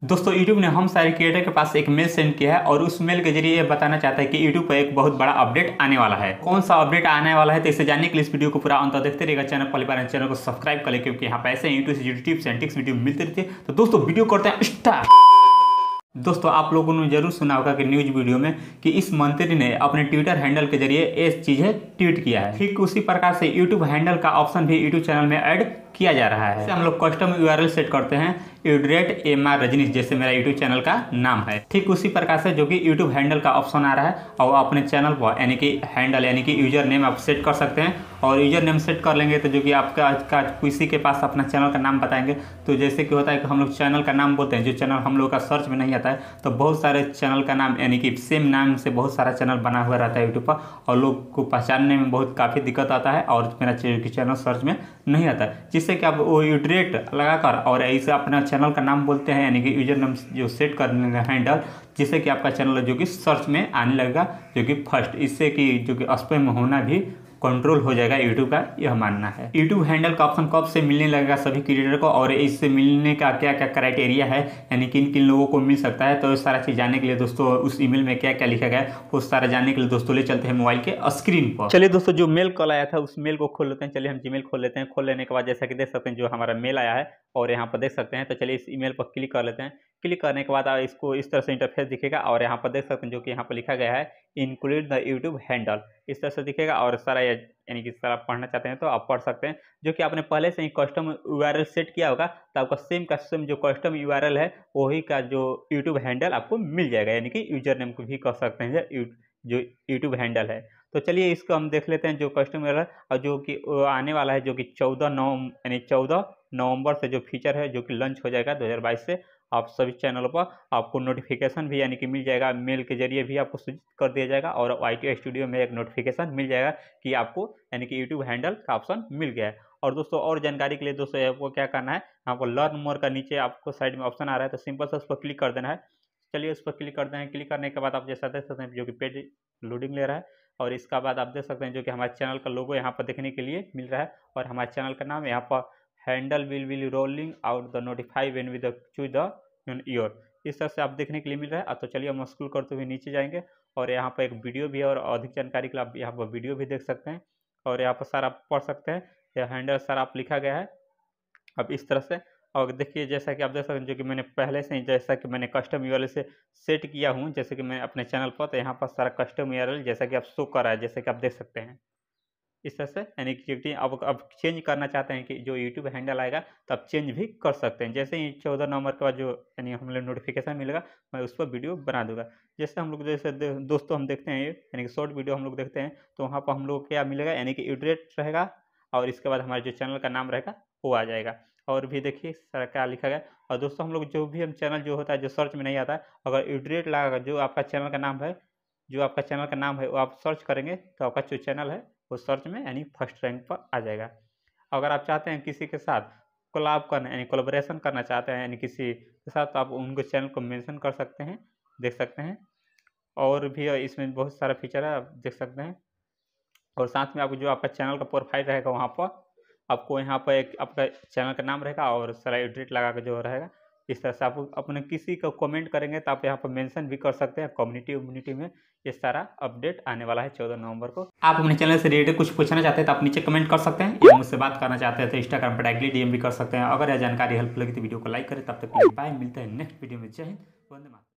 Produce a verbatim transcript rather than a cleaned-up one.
दोस्तों यूट्यूब ने हम सारे क्रिएटर के पास एक मेल सेंड किया है और उस मेल के जरिए ये बताना चाहता है कि यूट्यूब पर एक बहुत बड़ा अपडेट आने वाला है। कौन सा अपडेट आने वाला है तो इसे जानने के लिए इस वीडियो को पूरा अंत तक देखते रहिएगा। चैनल पहली बार चैनल को सब्सक्राइब कर ले, क्योंकि यहाँ पे ऐसे यूट्यूब से टिप्स एंड ट्रिक्स वीडियो मिलते रहती है। तो दोस्तों वीडियो करते हैं स्टार्ट। दोस्तों आप लोगों ने जरूर सुना होगा कि न्यूज वीडियो में कि इस मंत्री ने अपने ट्विटर हैंडल के जरिए ये चीजें ट्वीट किया है। ठीक उसी प्रकार से यूट्यूब हैंडल का ऑप्शन भी यूट्यूब चैनल में ऐड किया जा रहा है। हम लोग कस्टम यूआरएल सेट करते हैं यूडरेट एम आर रजनीश, जैसे मेरा यूट्यूब चैनल का नाम है। ठीक उसी प्रकार से जो कि यूट्यूब हैंडल का ऑप्शन आ रहा है और अपने चैनल पर यानी कि हैंडल यानी कि यूजर नेम आप सेट कर सकते हैं। और यूजर नेम सेट कर लेंगे तो जो कि आपका का किसी के पास अपना चैनल का नाम बताएंगे तो जैसे कि होता है कि हम लोग चैनल का नाम बोलते हैं, जो चैनल हम लोग का सर्च में नहीं आता है, तो बहुत सारे चैनल का नाम यानी कि सेम नाम से बहुत सारा चैनल बना हुआ रहता है यूट्यूब पर और लोग को पहचानने में बहुत काफ़ी दिक्कत आता है और मेरा चैनल सर्च में नहीं आता है। जिससे कि आप वो यूडरेट लगाकर और ऐसे अपना चैनल का नाम बोलते हैं यानी कि यूजर नेम जो सेट कर लेंगे हैंडल, जिससे कि आपका चैनल जो कि सर्च में आने लगेगा जो कि फर्स्ट, इससे कि जो कि स्पैम होना भी कंट्रोल हो जाएगा यूट्यूब का, यह मानना है। यूट्यूब हैंडल का ऑप्शन कब से मिलने लगेगा सभी क्रिएटर को और इससे मिलने का क्या क्या क्राइटेरिया है, यानी किन किन लोगों को मिल सकता है, तो इस सारा चीज़ जानने के लिए दोस्तों उस ईमेल में क्या क्या लिखा गया है वो सारा जानने के लिए दोस्तों ले चलते हैं मोबाइल के स्क्रीन पर। चलिए दोस्तों जो मेल कॉल आया था उस मेल को खोल लेते हैं। चलिए हम जीमेल खोल लेते हैं। खोल लेने के बाद जैसा कि देख सकते हैं जो हमारा मेल आया है और यहाँ पर देख सकते हैं, तो चलिए इस ईमेल पर क्लिक कर लेते हैं। क्लिक करने के बाद इसको इस तरह से इंटरफेस दिखेगा और यहाँ पर देख सकते हैं जो कि यहाँ पर लिखा गया है इंक्लूड द यूट्यूब हैंडल, इस तरह से दिखेगा। और सारा यानी कि सारा पढ़ना चाहते हैं तो आप पढ़ सकते हैं। जो कि आपने पहले से ही कस्टम यूआरएल सेट किया होगा तो आपका सेम का सेम जो कस्टम यूआरएल है वही का जो यूट्यूब हैंडल आपको मिल जाएगा, यानी कि यूजर नेम को भी कह सकते हैं जो यूट्यूब हैंडल है। तो चलिए इसको हम देख लेते हैं जो कस्टम यूआरएल और जो कि आने वाला है, जो कि चौदह नवम्बर यानी चौदह नवंबर से जो फीचर है जो कि लॉन्च हो जाएगा दो हज़ार बाईस से। आप सभी चैनलों पर आपको नोटिफिकेशन भी यानी कि मिल जाएगा, मेल के जरिए भी आपको सूचित कर दिया जाएगा और वाईटी स्टूडियो में एक नोटिफिकेशन मिल जाएगा कि आपको यानी कि यूट्यूब हैंडल का ऑप्शन मिल गया है। और दोस्तों और जानकारी के लिए दोस्तों आपको क्या करना है, आपको लर्न मोर का नीचे आपको साइड में ऑप्शन आ रहा है तो सिंपल से उस पर क्लिक कर देना है। चलिए उस पर क्लिक कर देना है। क्लिक करने के बाद आप जैसा देख सकते हैं जो कि पेज लोडिंग ले रहा है और इसका बाद आप देख सकते हैं जो कि हमारे चैनल का लोगो यहाँ पर देखने के लिए मिल रहा है और हमारे चैनल का नाम यहाँ पर handle will will rolling out the notify when we the choose the year, इस तरह से आप देखने के लिए मिल रहा है। तो चलिए हम स्क्रॉल करते हुए नीचे जाएंगे और यहाँ पर एक वीडियो भी है और अधिक जानकारी के लिए आप यहाँ पर वीडियो भी देख सकते हैं और यहाँ पर सारा पढ़ सकते हैं। यह हैंडल सारा आप लिखा गया है अब इस तरह से। और देखिए जैसा कि आप देख सकते हैं जो कि मैंने पहले से ही जैसा कि मैंने कस्टम यूआरएल से सेट किया हूँ जैसे कि मैं अपने चैनल पर, तो यहाँ पर सारा कस्टम यूआरएल जैसा कि आप शो कर रहा है जैसे कि आप देख सकते हैं इस तरह से। यानी कि अब अब चेंज करना चाहते हैं कि जो यूट्यूब हैंडल आएगा तो आप चेंज भी कर सकते हैं। जैसे ही चौदह नवंबर के बाद जो यानी हम लोग नोटिफिकेशन मिलेगा मैं उस पर वीडियो बना दूंगा। जैसे हम लोग जैसे दोस्तों हम देखते हैं यानी कि शॉर्ट वीडियो हम लोग देखते हैं तो वहाँ पर हम लोग क्या मिलेगा यानी कि यूडरेट रहेगा और इसके बाद हमारे जो चैनल का नाम रहेगा वो आ जाएगा। और भी देखिए सारा क्या लिखा गया। और दोस्तों हम लोग जो भी हम चैनल जो होता है जो सर्च में नहीं आता है, अगर यूडरेट लगा जो आपका चैनल का नाम है जो आपका चैनल का नाम है वो आप सर्च करेंगे तो आपका जो चैनल है वो सर्च में यानी फर्स्ट रैंक पर आ जाएगा। अगर आप चाहते हैं किसी के साथ कोलैब करना यानी कोलैबोरेशन करना चाहते हैं यानी किसी के साथ, तो आप उनको चैनल को मेंशन कर सकते हैं, देख सकते हैं। और भी इसमें बहुत सारा फीचर है आप देख सकते हैं। और साथ में आपको जो आपका चैनल का प्रोफाइल रहेगा वहाँ पर आपको यहाँ पर एक आपका चैनल का नाम रहेगा और सारा एडिट लगा के जो रहेगा इस तरह से। आप अपने किसी को कमेंट करेंगे तो आप यहाँ पर मेंशन भी कर सकते हैं कम्युनिटी कम्युनिटी में। ये सारा अपडेट आने वाला है चौदह नवंबर को। आप अपने चैनल से रिलेटेड कुछ पूछना चाहते हैं तो आप नीचे कमेंट कर सकते हैं या मुझसे बात करना चाहते हैं तो इंस्टाग्राम पर डायरेक्टली डीएम भी कर सकते हैं। अगर यह जानकारी हेल्पफुल लगी तो वीडियो को लाइक करें। तब तक बाय, मिलते हैं नेक्स्ट वीडियो में। जय हिंद, वंदे मातरम।